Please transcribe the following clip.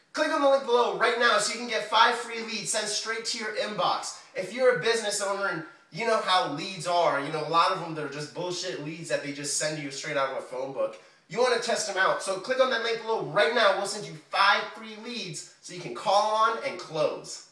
Click on the link below right now so you can get 5 free leads sent straight to your inbox. If you're a business owner and you know how leads are, a lot of them, they're just bullshit leads that they just send you straight out of a phone book. You want to test them out. So click on that link below right now. We'll send you 5 free leads so you can call on and close.